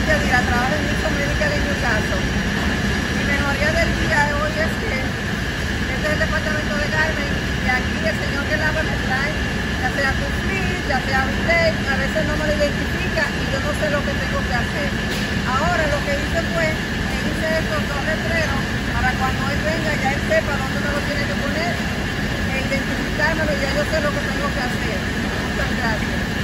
Yadira, trabajo en Mission Medical en Newcastle. Mi memoria del día de hoy es que este es el departamento de Carmen y aquí el señor que lava me trae, ya sea cumplir, ya sea usted, a veces no me lo identifica y yo no sé lo que tengo que hacer. Ahora lo que hice fue, me hice estos dos letreros para cuando él venga ya él sepa dónde me lo tiene que poner e identificármelo y ya yo sé lo que tengo que hacer. Muchas gracias.